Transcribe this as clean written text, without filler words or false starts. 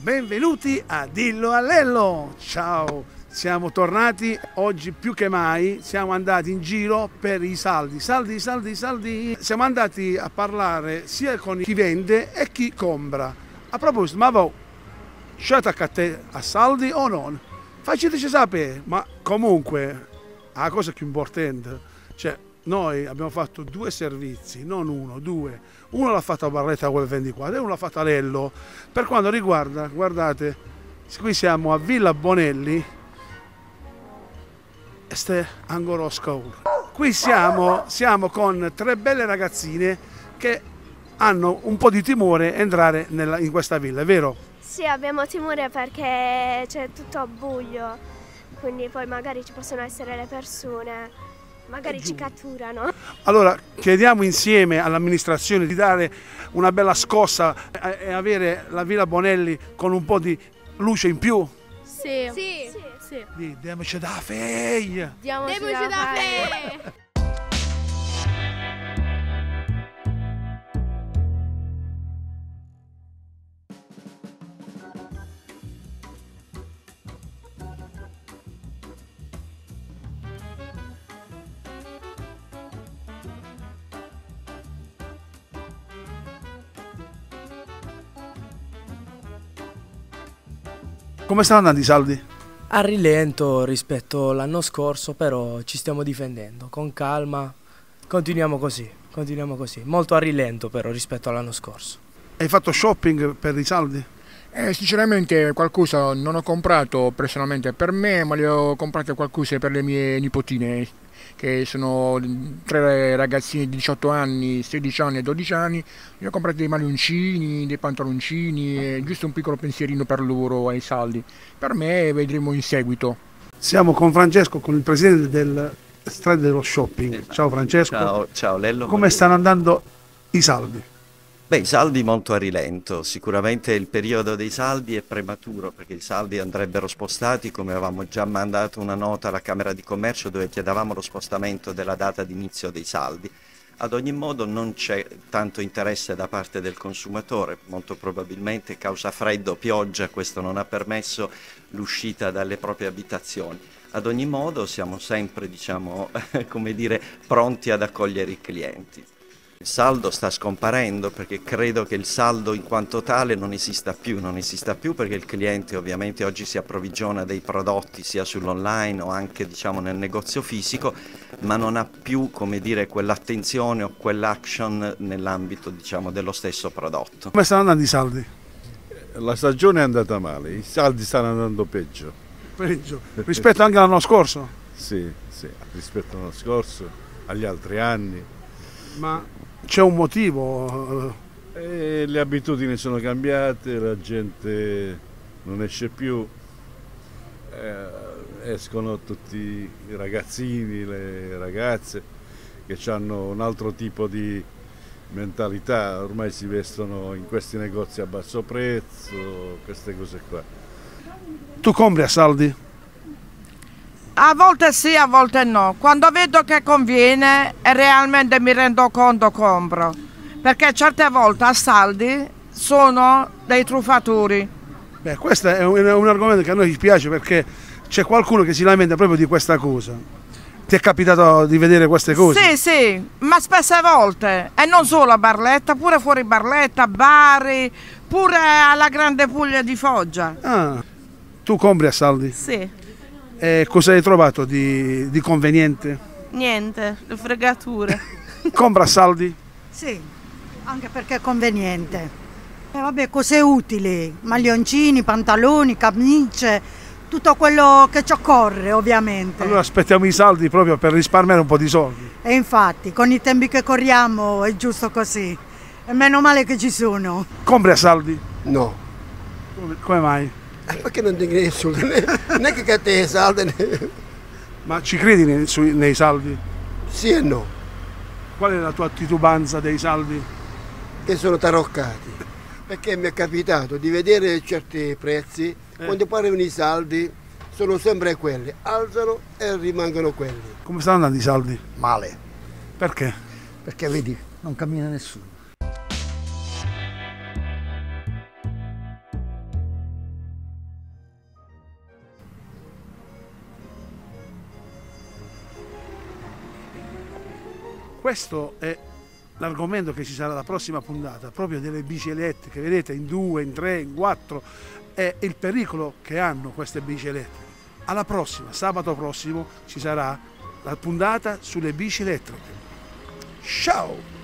benvenuti a Dillo a Lello. Ciao, siamo tornati oggi più che mai, siamo andati in giro per i saldi. Siamo andati a parlare sia con chi vende e chi compra. A proposito, ma voi scelta a te a saldi o non? Faceteci sapere, ma comunque la cosa più importante, cioè noi abbiamo fatto due servizi, non uno, due. Uno l'ha fatto a Barletta quel 24 e uno l'ha fatto a Lello. Per quanto riguarda, guardate, qui siamo a Villa Bonelli, este Angolo School. Qui siamo con tre belle ragazzine che hanno un po' di timore a entrare in questa villa, è vero? Sì, abbiamo timore perché c'è tutto buio, quindi poi magari ci possono essere le persone. Magari ci catturano. Allora chiediamo insieme all'amministrazione di dare una bella scossa e avere la Villa Bonelli con un po' di luce in più. Sì. Sì. Diamoci da fei! Diamoci da fei! Come stanno andando i saldi? A rilento rispetto all'anno scorso, però ci stiamo difendendo, con calma, continuiamo così, molto a rilento però rispetto all'anno scorso. Hai fatto shopping per i saldi? Sinceramente qualcosa non ho comprato personalmente per me, ma le ho comprate qualcosa per le mie nipotine, che sono tre ragazzine di 18 anni, 16 anni e 12 anni. Le ho comprate dei maglioncini, dei pantaloncini, e giusto un piccolo pensierino per loro ai saldi. Per me vedremo in seguito. Siamo con Francesco, con il presidente del Strada dello Shopping. Esatto. Ciao Francesco. Ciao Lello. Come stanno andando i saldi? Beh, i saldi molto a rilento, sicuramente il periodo dei saldi è prematuro perché i saldi andrebbero spostati, come avevamo già mandato una nota alla Camera di Commercio dove chiedevamo lo spostamento della data di inizio dei saldi. Ad ogni modo non c'è tanto interesse da parte del consumatore, molto probabilmente causa freddo, pioggia, questo non ha permesso l'uscita dalle proprie abitazioni. Ad ogni modo siamo sempre, diciamo, come dire, pronti ad accogliere i clienti. Il saldo sta scomparendo perché credo che il saldo in quanto tale non esista più perché il cliente ovviamente oggi si approvvigiona dei prodotti sia sull'online o anche diciamo nel negozio fisico, ma non ha più, come dire, quell'attenzione o quell'action nell'ambito diciamo dello stesso prodotto. Come stanno andando i saldi? La stagione è andata male, i saldi stanno andando peggio. Peggio. Rispetto anche all'anno scorso? Sì, rispetto all'anno scorso, agli altri anni. Ma c'è un motivo? Le abitudini sono cambiate, la gente non esce più, escono tutti i ragazzini, le ragazze che hanno un altro tipo di mentalità, ormai si vestono in questi negozi a basso prezzo, queste cose qua. Tu compri a saldi? A volte sì, a volte no. Quando vedo che conviene e realmente mi rendo conto compro, perché certe volte a saldi sono dei truffatori. Beh, questo è un argomento che a noi piace perché c'è qualcuno che si lamenta proprio di questa cosa. Ti è capitato di vedere queste cose? Sì, ma spesse volte, e non solo a Barletta, pure fuori Barletta, Bari, pure alla Grande Puglia di Foggia. Ah, tu compri a saldi? Sì. E cosa hai trovato di conveniente? Niente, le fregature. Compra a saldi? Sì, anche perché è conveniente. E vabbè, cose utili, maglioncini, pantaloni, camicie, tutto quello che ci occorre ovviamente. Allora aspettiamo i saldi proprio per risparmiare un po' di soldi. E infatti, con i tempi che corriamo è giusto così. E meno male che ci sono. Compri a saldi? No. Come mai? Perché non ti credi nessuno? Non è che a te i saldi. Ma ci credi nei saldi? Sì e no. Qual è la tua titubanza dei saldi? Che sono taroccati. Perché mi è capitato di vedere certi prezzi, quando parlano i saldi sono sempre quelli, alzano e rimangono quelli. Come stanno andando i saldi? Male. Perché? Perché vedi, non cammina nessuno. Questo è l'argomento che ci sarà la prossima puntata, proprio delle bici elettriche, vedete, in 2, in 3, in 4, e il pericolo che hanno queste bici elettriche. Alla prossima, sabato prossimo ci sarà la puntata sulle bici elettriche. Ciao!